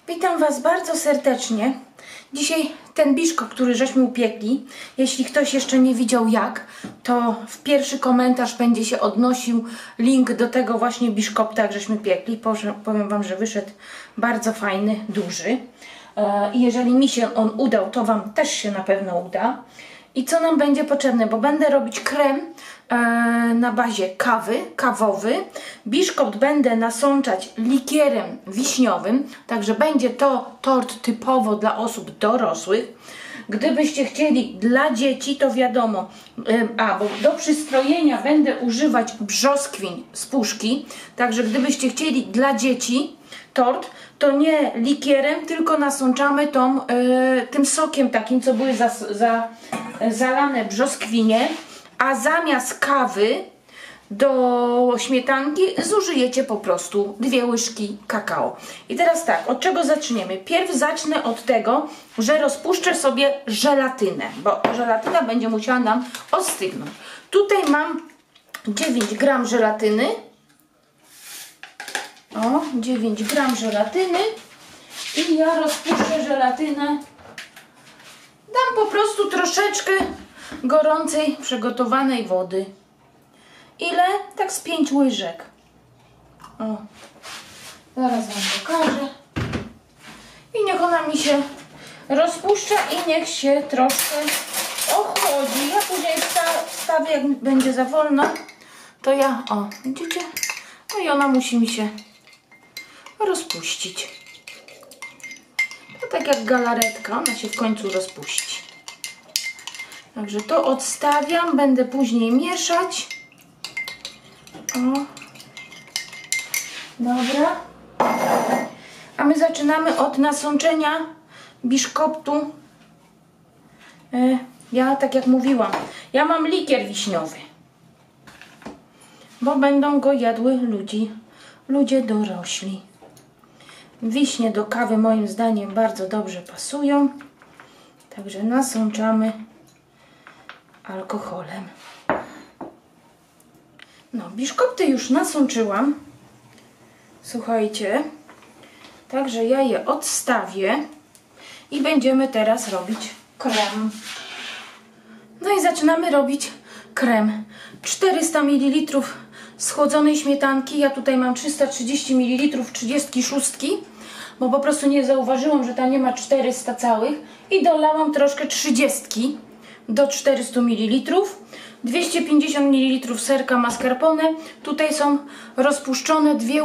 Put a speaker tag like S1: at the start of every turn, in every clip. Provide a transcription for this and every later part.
S1: Witam Was bardzo serdecznie. Dzisiaj ten biszkopt, który żeśmy upiekli, jeśli ktoś jeszcze nie widział jak, to w pierwszy komentarz będzie się odnosił link do tego właśnie biszkopta, jak żeśmy piekli. Powiem Wam, że wyszedł bardzo fajny, duży. I jeżeli mi się on udał, to Wam też się na pewno uda. I co nam będzie potrzebne? Bo będę robić krem na bazie kawowy. Biszkopt będę nasączać likierem wiśniowym, także będzie to tort typowo dla osób dorosłych. Gdybyście chcieli dla dzieci, to wiadomo, bo do przystrojenia będę używać brzoskwiń z puszki, także gdybyście chcieli dla dzieci tort, to nie likierem, tylko nasączamy tym sokiem takim, co były zalane brzoskwinie, a zamiast kawy do śmietanki zużyjecie po prostu 2 łyżki kakao. I teraz tak, od czego zaczniemy? Pierw zacznę od tego, że rozpuszczę sobie żelatynę, bo żelatyna będzie musiała nam ostygnąć. Tutaj mam 9 gram żelatyny. 9 gram żelatyny i ja rozpuszczę żelatynę. Dam po prostu troszeczkę gorącej, przygotowanej wody. Ile? Tak z 5 łyżek. Zaraz Wam pokażę. I niech ona mi się rozpuszcza i niech się troszkę ochłodzi. Ja później wstawię, jak będzie za wolno, to ja, widzicie? No i ona musi mi się rozpuścić. To tak jak galaretka, ona się w końcu rozpuści. Także to odstawiam, będę później mieszać. Dobra. A my zaczynamy od nasączenia biszkoptu. Ja, tak jak mówiłam, ja mam likier wiśniowy, bo będą go jadły ludzie dorośli. Wiśnie do kawy moim zdaniem bardzo dobrze pasują. Także nasączamy alkoholem. Biszkopty już nasączyłam. Słuchajcie. Także ja je odstawię i będziemy teraz robić krem. No i zaczynamy robić krem. 400 ml schłodzonej śmietanki. Ja tutaj mam 330 ml 36, bo po prostu nie zauważyłam, że ta nie ma 400 całych i dolałam troszkę 30 do 400 ml. 250 ml serka mascarpone. Tutaj są rozpuszczone 2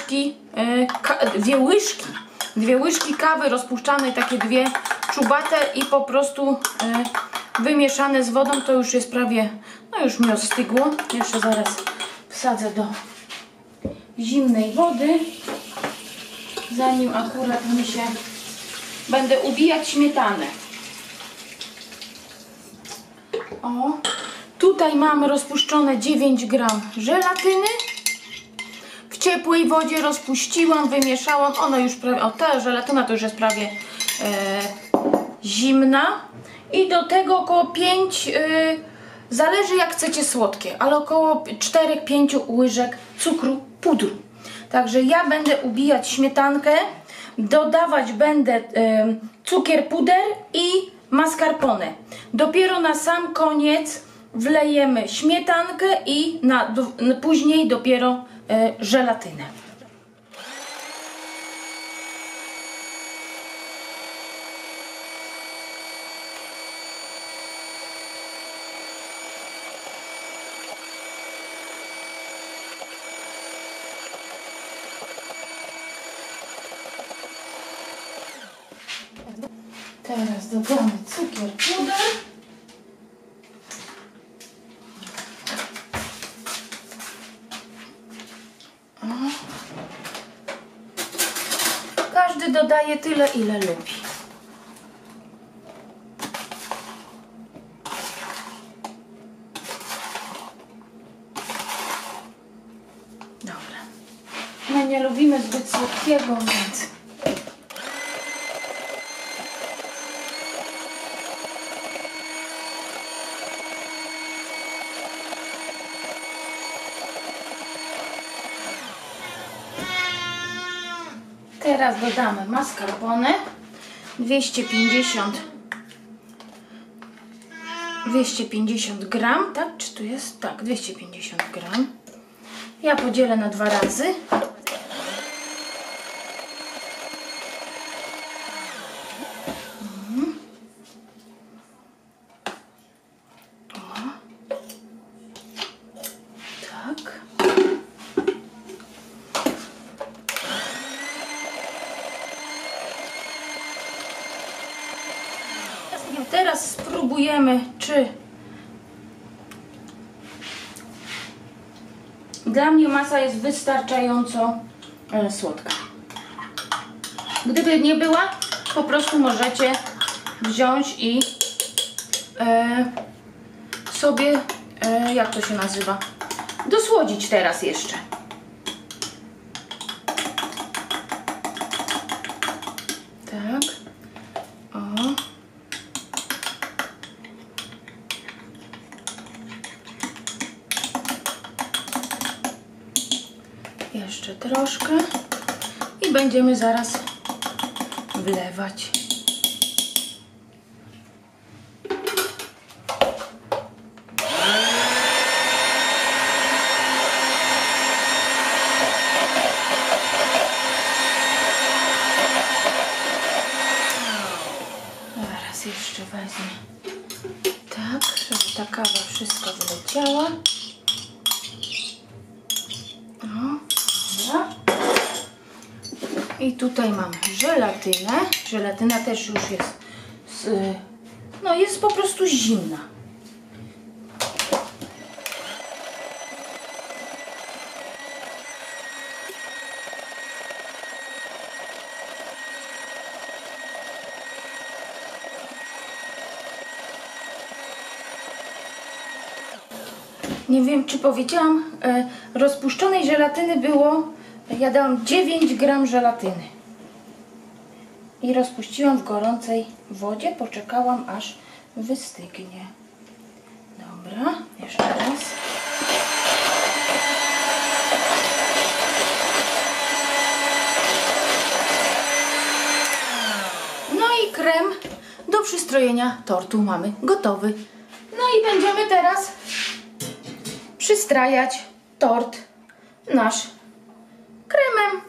S1: łyżki kawy rozpuszczanej, takie 2 czubate i po prostu wymieszane z wodą. To już jest prawie, już mi ostygło. Jeszcze zaraz wsadzę do zimnej wody, zanim akurat mi się będę ubijać śmietanę. Tutaj mam rozpuszczone 9 gram żelatyny. W ciepłej wodzie rozpuściłam, wymieszałam. Ona już prawie, ta żelatyna to już jest prawie zimna. I do tego około 5, zależy jak chcecie słodkie, ale około 4-5 łyżek cukru pudru. Także ja będę ubijać śmietankę, dodawać będę cukier puder i mascarpone. Dopiero na sam koniec wlejemy śmietankę i później dopiero żelatynę. Teraz dodamy cukier puder. Każdy dodaje tyle, ile lubi. Dobra. My nie lubimy zbyt słodkiego, więc Teraz dodamy mascarpone 250 gram, tak? Czy tu jest? Tak, 250 gram. Ja podzielę na 2 razy. Tak. Teraz spróbujemy, czy dla mnie masa jest wystarczająco słodka. Gdyby nie była, po prostu możecie wziąć i sobie, jak to się nazywa, dosłodzić teraz jeszcze. Tak. O. Jeszcze troszkę i będziemy zaraz wlewać. Zaraz jeszcze wezmę tak, żeby ta kawa wszystko wyleciała. I tutaj mamy żelatynę. Żelatyna też już jest, no jest po prostu zimna. Nie wiem, czy powiedziałam, rozpuszczonej żelatyny było, ja dałam 9 gram żelatyny. I rozpuściłam w gorącej wodzie, poczekałam aż wystygnie. Dobra, jeszcze raz. No i krem do przystrojenia tortu mamy gotowy. No i będziemy teraz przystrajać tort nasz kremem.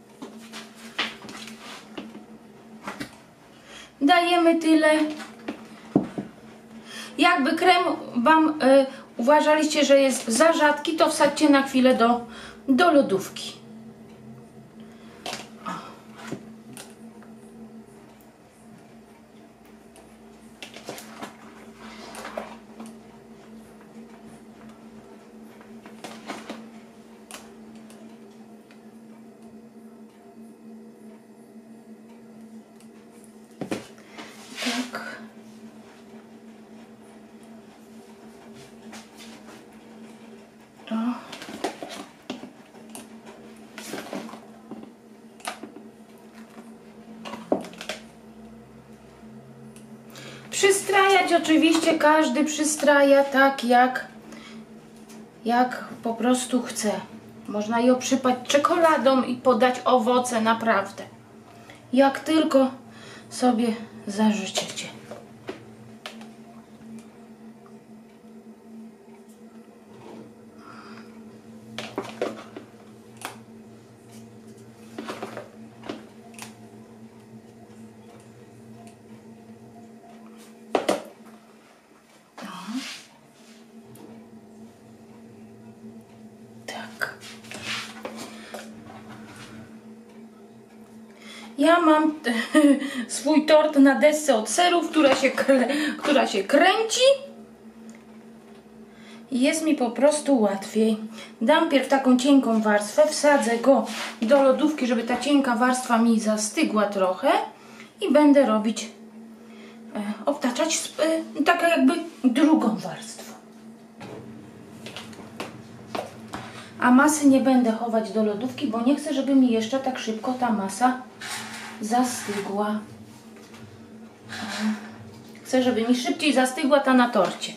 S1: Dajemy tyle. Jakby krem wam uważaliście, że jest za rzadki, to wsadźcie na chwilę do lodówki. Tak. O. Przystrajać oczywiście każdy przystraja tak jak po prostu chce. Można ją przypać czekoladą i podać owoce, naprawdę. Jak tylko sobie zażyczycie. Tak. Ja mam swój tort na desce od serów, która się kręci. I jest mi po prostu łatwiej. Dam pierw taką cienką warstwę, wsadzę go do lodówki, żeby ta cienka warstwa mi zastygła trochę i będę robić, obtaczać taką jakby drugą warstwą. A masy nie będę chować do lodówki, bo nie chcę, żeby mi jeszcze tak szybko ta masa zastygła. Chcę, żeby mi szybciej zastygła ta na torcie.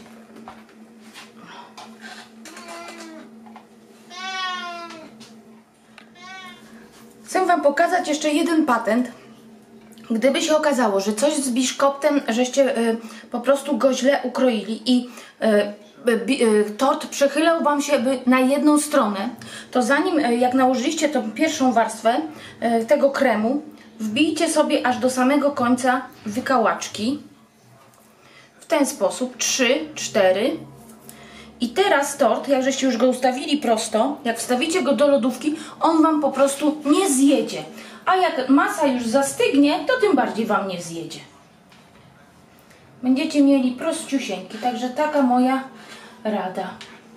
S1: Chcę Wam pokazać jeszcze jeden patent. Gdyby się okazało, że coś z biszkoptem, żeście po prostu go źle ukroili i tort przechylał Wam się na jedną stronę, to zanim jak nałożyliście tą pierwszą warstwę tego kremu, wbijcie sobie aż do samego końca wykałaczki. W ten sposób 3, 4. I teraz tort, jak żeście już go ustawili prosto, jak wstawicie go do lodówki, on Wam po prostu nie zjedzie. A jak masa już zastygnie, to tym bardziej Wam nie zjedzie. Będziecie mieli prościusieńki, także taka moja rada.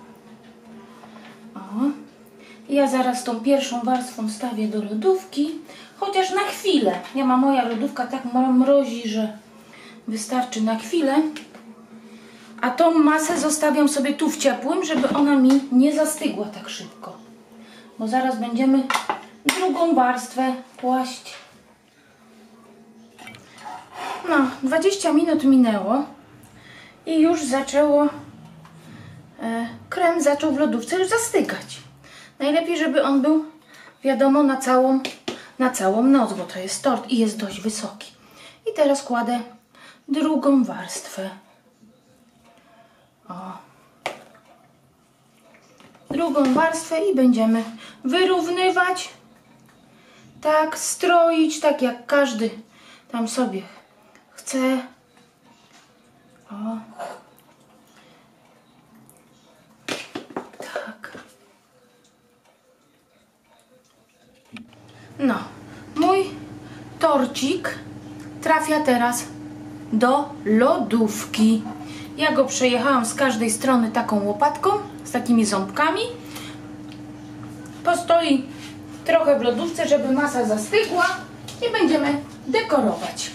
S1: O. Ja zaraz tą pierwszą warstwą stawię do lodówki, chociaż na chwilę. Moja lodówka tak mrozi, że wystarczy na chwilę. A tą masę zostawiam sobie tu w ciepłym, żeby ona mi nie zastygła tak szybko. Bo zaraz będziemy drugą warstwę kłaść. No, 20 minut minęło i już krem zaczął w lodówce już zastygać. Najlepiej, żeby on był, wiadomo, na całą noc, bo to jest tort i jest dość wysoki. I teraz kładę drugą warstwę. O. Drugą warstwę i będziemy wyrównywać, tak, stroić, tak jak każdy tam sobie chce. O. Tak. No, mój torcik trafia teraz do lodówki. Ja go przejechałam z każdej strony taką łopatką, z takimi ząbkami. Postoi trochę w lodówce, żeby masa zastygła i będziemy dekorować.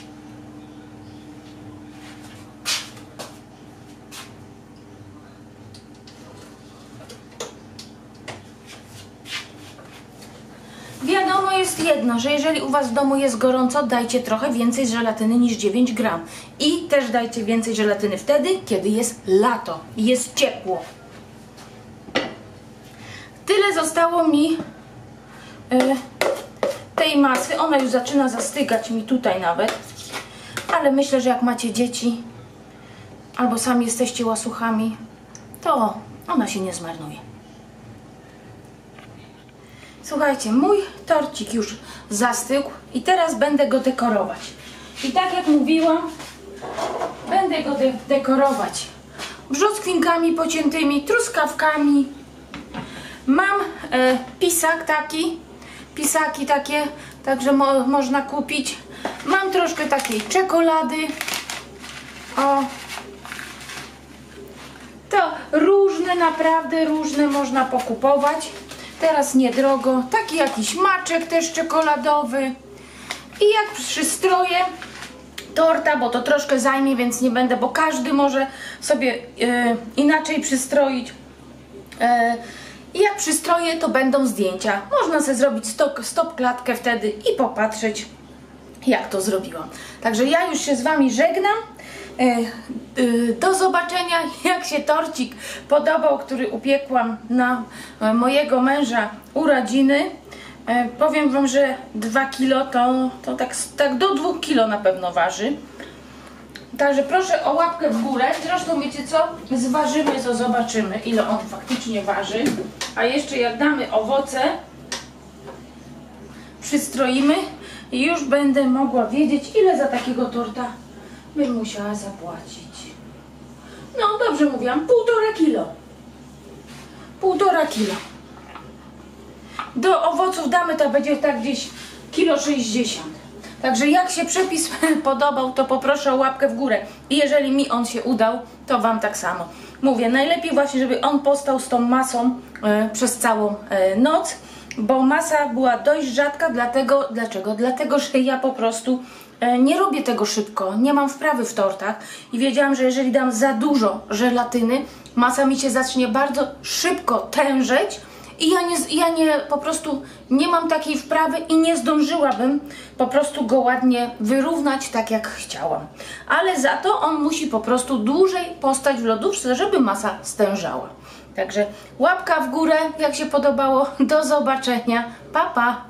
S1: Wiadomo jest jedno, że jeżeli u Was w domu jest gorąco, dajcie trochę więcej żelatyny niż 9 gram. I też dajcie więcej żelatyny wtedy, kiedy jest lato i jest ciepło. Tyle zostało mi tej masy. Ona już zaczyna zastygać mi tutaj nawet. Ale myślę, że jak macie dzieci albo sami jesteście łasuchami, to ona się nie zmarnuje. Słuchajcie, mój torcik już zastygł i teraz będę go dekorować. I tak jak mówiłam, będę go dekorować brzoskwinkami pociętymi, truskawkami. Mam pisak taki, pisaki takie, także można kupić. Mam troszkę takiej czekolady. O. To różne, naprawdę różne można pokupować. Teraz niedrogo. Taki jakiś maczek też czekoladowy. I jak przystroję torta, bo to troszkę zajmie, więc nie będę, bo każdy może sobie inaczej przystroić. I jak przystroję, to będą zdjęcia. Można sobie zrobić stop klatkę wtedy i popatrzeć, jak to zrobiłam. Także ja już się z Wami żegnam. Do zobaczenia, jak się torcik podobał, który upiekłam na mojego męża urodziny. Powiem Wam, że 2 kilo to tak do 2 kilo na pewno waży. Także proszę o łapkę w górę. Zresztą wiecie co? Zważymy, to zobaczymy, ile on faktycznie waży. A jeszcze jak damy owoce, przystroimy i już będę mogła wiedzieć, ile za takiego torta bym musiała zapłacić. No dobrze mówiłam, 1,5 kilo. 1,5 kilo. Do owoców damy, to będzie tak gdzieś 1,60 kg. Także jak się przepis podobał, to poproszę o łapkę w górę. I jeżeli mi on się udał, to Wam tak samo. Mówię, najlepiej właśnie, żeby on postał z tą masą przez całą noc, bo masa była dość rzadka, dlaczego? Dlatego, że ja po prostu nie robię tego szybko, nie mam wprawy w tortach i wiedziałam, że jeżeli dam za dużo żelatyny, masa mi się zacznie bardzo szybko tężeć i ja po prostu nie mam takiej wprawy i nie zdążyłabym po prostu go ładnie wyrównać tak jak chciałam. Ale za to on musi po prostu dłużej postać w lodówce, żeby masa stężała. Także łapka w górę, jak się podobało. Do zobaczenia. Pa, pa!